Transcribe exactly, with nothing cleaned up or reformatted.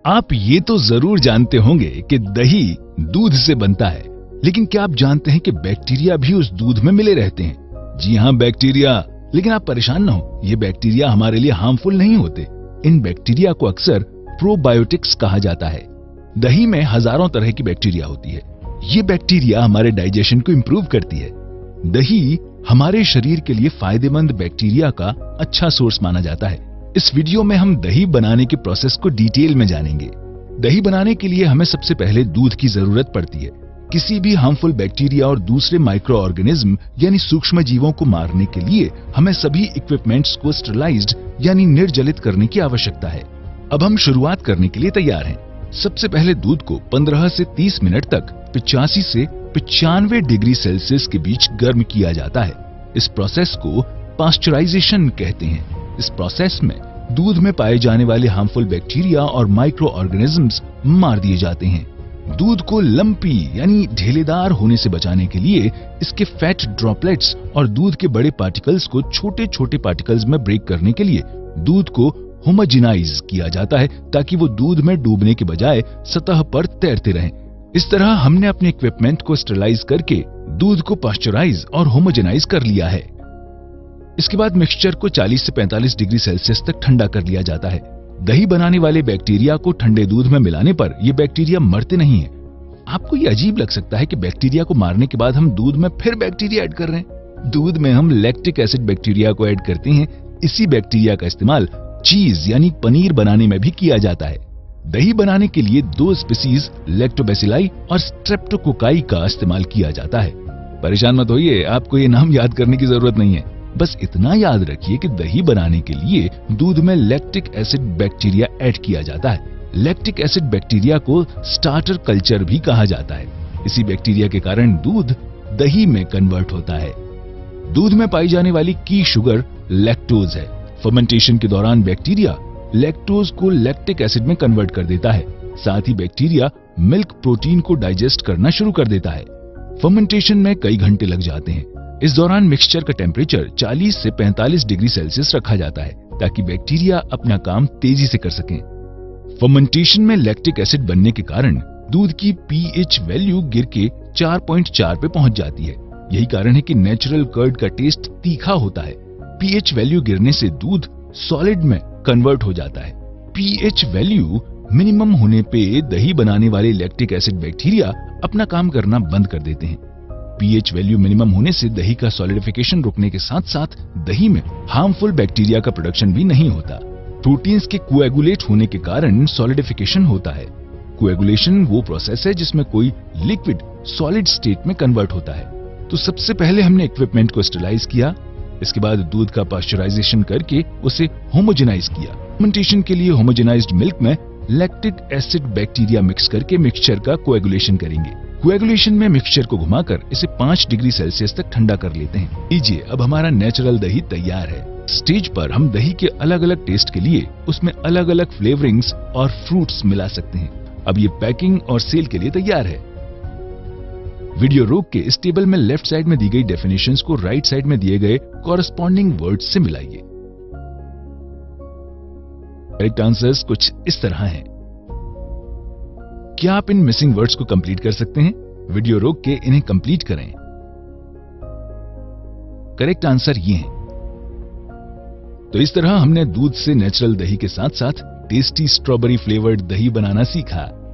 आप ये तो जरूर जानते होंगे कि दही दूध से बनता है, लेकिन क्या आप जानते हैं कि बैक्टीरिया भी उस दूध में मिले रहते हैं? जी हाँ, बैक्टीरिया। लेकिन आप परेशान न हो, ये बैक्टीरिया हमारे लिए हार्मफुल नहीं होते। इन बैक्टीरिया को अक्सर प्रोबायोटिक्स कहा जाता है। दही में हजारों तरह की बैक्टीरिया होती है। ये बैक्टीरिया हमारे डाइजेशन को इंप्रूव करती है। दही हमारे शरीर के लिए फायदेमंद बैक्टीरिया का अच्छा सोर्स माना जाता है। इस वीडियो में हम दही बनाने के प्रोसेस को डिटेल में जानेंगे। दही बनाने के लिए हमें सबसे पहले दूध की जरूरत पड़ती है। किसी भी हार्मफुल बैक्टीरिया और दूसरे माइक्रो ऑर्गेनिज्म यानी सूक्ष्म जीवों को मारने के लिए हमें सभी इक्विपमेंट्स को स्टरलाइज्ड यानी निर्जलित करने की आवश्यकता है। अब हम शुरुआत करने के लिए तैयार हैं। सबसे पहले दूध को पंद्रह से तीस मिनट तक पिचासी से पचानवे डिग्री सेल्सियस के बीच गर्म किया जाता है। इस प्रोसेस को पास्चराइजेशन कहते हैं। इस प्रोसेस में दूध में पाए जाने वाले हार्मफुल बैक्टीरिया और माइक्रो ऑर्गेनिजम्स मार दिए जाते हैं। दूध को लंपी यानी ढेलेदार होने से बचाने के लिए इसके फैट ड्रॉपलेट्स और दूध के बड़े पार्टिकल्स को छोटे छोटे पार्टिकल्स में ब्रेक करने के लिए दूध को होमोजेनाइज किया जाता है, ताकि वो दूध में डूबने के बजाय सतह पर तैरते रहें। इस तरह हमने अपने इक्विपमेंट को स्टरलाइज करके दूध को पास्चराइज और होमोजेनाइज कर लिया है। इसके बाद मिक्सचर को चालीस से पैंतालीस डिग्री सेल्सियस तक ठंडा कर लिया जाता है। दही बनाने वाले बैक्टीरिया को ठंडे दूध में मिलाने पर ये बैक्टीरिया मरते नहीं हैं। आपको ये अजीब लग सकता है कि बैक्टीरिया को मारने के बाद हम दूध में फिर बैक्टीरिया ऐड कर रहे हैं। दूध में हम लैक्टिक एसिड बैक्टीरिया को ऐड करते हैं। इसी बैक्टीरिया का इस्तेमाल चीज यानी पनीर बनाने में भी किया जाता है। दही बनाने के लिए दो स्पीसीज लैक्टोबैसिलाई और स्ट्रेप्टोकोकाई का इस्तेमाल किया जाता है। परेशान मत होइए, आपको ये नाम याद करने की जरूरत नहीं है। बस इतना याद रखिए कि दही बनाने के लिए दूध में लैक्टिक एसिड बैक्टीरिया ऐड किया जाता है। लैक्टिक एसिड बैक्टीरिया को स्टार्टर कल्चर भी कहा जाता है। इसी बैक्टीरिया के कारण दूध दही में कन्वर्ट होता है। दूध में पाई जाने वाली की शुगर लैक्टोज है। फर्मेंटेशन के दौरान बैक्टीरिया लैक्टोज को लैक्टिक एसिड में कन्वर्ट कर देता है। साथ ही बैक्टीरिया मिल्क प्रोटीन को डाइजेस्ट करना शुरू कर देता है। फर्मेंटेशन में कई घंटे लग जाते हैं। इस दौरान मिक्सचर का टेम्परेचर चालीस से पैंतालीस डिग्री सेल्सियस रखा जाता है, ताकि बैक्टीरिया अपना काम तेजी से कर सकें। फर्मेंटेशन में लैक्टिक एसिड बनने के कारण दूध की पीएच वैल्यू गिर के चार पॉइंट चार पे पहुंच जाती है। यही कारण है कि नेचुरल कर्ड का टेस्ट तीखा होता है। पीएच वैल्यू गिरने से दूध सॉलिड में कन्वर्ट हो जाता है। पीएच वैल्यू मिनिमम होने पे दही बनाने वाले लैक्टिक एसिड बैक्टीरिया अपना काम करना बंद कर देते हैं। पीएच वैल्यू मिनिमम होने से दही का सॉलिडिफिकेशन रुकने के साथ साथ दही में हार्मफुल बैक्टीरिया का प्रोडक्शन भी नहीं होता। प्रोटीन्स के कोएगुलेट होने के कारण सॉलिडिफिकेशन होता है। कोएगुलेशन वो प्रोसेस है जिसमें कोई लिक्विड सॉलिड स्टेट में कन्वर्ट होता है। तो सबसे पहले हमने इक्विपमेंट को स्टरलाइज किया। इसके बाद दूध का पास्चराइजेशन करके उसे होमोजेनाइज किया। फर्मेंटेशन के लिए होमोजेनाइज्ड मिल्क में लैक्टिक एसिड बैक्टीरिया मिक्स करके मिक्सचर का कोएगुलेशन करेंगे। कोएगुलेशन में मिक्सचर को घुमाकर इसे पाँच डिग्री सेल्सियस तक ठंडा कर लेते हैं। लीजिए, अब हमारा नेचुरल दही तैयार है। स्टेज पर हम दही के अलग अलग टेस्ट के लिए उसमें अलग अलग फ्लेवरिंग्स और फ्रूट्स मिला सकते हैं। अब ये पैकिंग और सेल के लिए तैयार है। वीडियो रोक के इस टेबल में लेफ्ट साइड में दी गई डेफिनेशंस को राइट साइड में दिए गए कॉरेस्पॉन्डिंग वर्ड्स से मिलाइए। करेक्ट आंसर्स कुछ इस तरह हैं। क्या आप इन मिसिंग वर्ड्स को कंप्लीट कर सकते हैं? वीडियो रोक के इन्हें कंप्लीट करें। करेक्ट आंसर ये हैं। तो इस तरह हमने दूध से नेचुरल दही के साथ साथ टेस्टी स्ट्रॉबेरी फ्लेवर्ड दही बनाना सीखा।